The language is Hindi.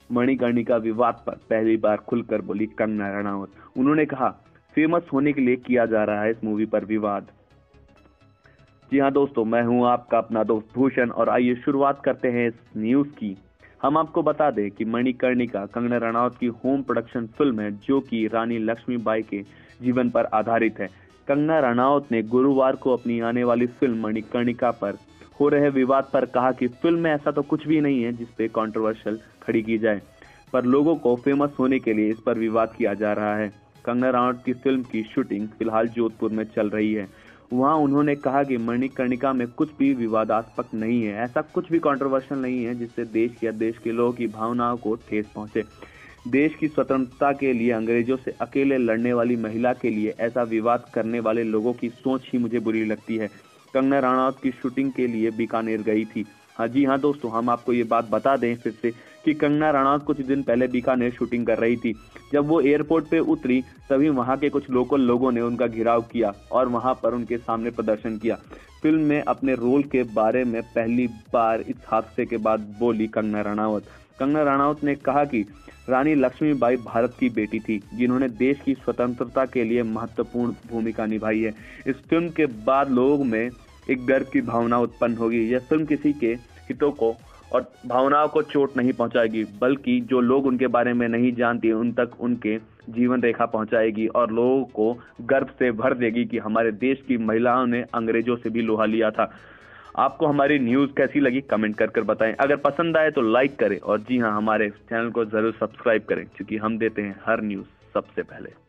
मणिकर्णिका विवाद पर पहली बार खुलकर बोली कंगना रनावत। उन्होंने कहा, फेमस होने के लिए किया जा रहा है इस मूवी पर विवाद। जी हाँ दोस्तों, मैं हूँ आपका अपना दोस्त भूषण और आइए शुरुआत करते हैं इस न्यूज की। हम आपको बता दें कि मणिकर्णिका कंगना रनावत की होम प्रोडक्शन फिल्म है जो कि रानी लक्ष्मीबाई के जीवन पर आधारित है। कंगना रनावत ने गुरुवार को अपनी आने वाली फिल्म मणिकर्णिका पर हो रहे विवाद पर कहा कि फिल्म में ऐसा तो कुछ भी नहीं है जिसपे कंट्रोवर्शियल खड़ी की जाए, पर लोगों को फेमस होने के लिए इस पर विवाद किया जा रहा है। कंगना रनावत की फिल्म की शूटिंग फिलहाल जोधपुर में चल रही है। वहां उन्होंने कहा कि मणिकर्णिका में कुछ भी विवादास्पद नहीं है, ऐसा कुछ भी कंट्रोवर्शियल नहीं है जिससे देश या देश के लोगों की भावनाओं को ठेस पहुंचे। देश की स्वतंत्रता के लिए अंग्रेजों से अकेले लड़ने वाली महिला के लिए ऐसा विवाद करने वाले लोगों की सोच ही मुझे बुरी लगती है। कंगना रनावत की शूटिंग के लिए बीकानेर गई थी। हाँ जी हाँ दोस्तों, हम आपको ये बात बता दें फिर से कि कंगना रनावत कुछ दिन पहले बीकानेर शूटिंग कर रही थी। जब वो एयरपोर्ट पे उतरी तभी वहां के कुछ लोकल लोगों ने उनका घेराव किया और वहां पर उनके सामने प्रदर्शन किया। फिल्म में अपने रोल के बारे में पहली बार इस हादसे के बाद बोली कंगना रनावत। कंगना रनावत ने कहा कि रानी लक्ष्मीबाई भारत की बेटी थी जिन्होंने देश की स्वतंत्रता के लिए महत्वपूर्ण भूमिका निभाई है। इस फिल्म के बाद लोगों में एक गर्व की भावना उत्पन्न होगी। यह फिल्म किसी के हितों को और भावनाओं को चोट नहीं पहुंचाएगी, बल्कि जो लोग उनके बारे में नहीं जानते उन तक उनके जीवन रेखा पहुंचाएगी और लोगों को गर्व से भर देगी कि हमारे देश की महिलाओं ने अंग्रेजों से भी लोहा लिया था। आपको हमारी न्यूज़ कैसी लगी कमेंट कर बताएं। अगर पसंद आए तो लाइक करें और जी हाँ, हमारे चैनल को जरूर सब्सक्राइब करें क्योंकि हम देते हैं हर न्यूज़ सबसे पहले।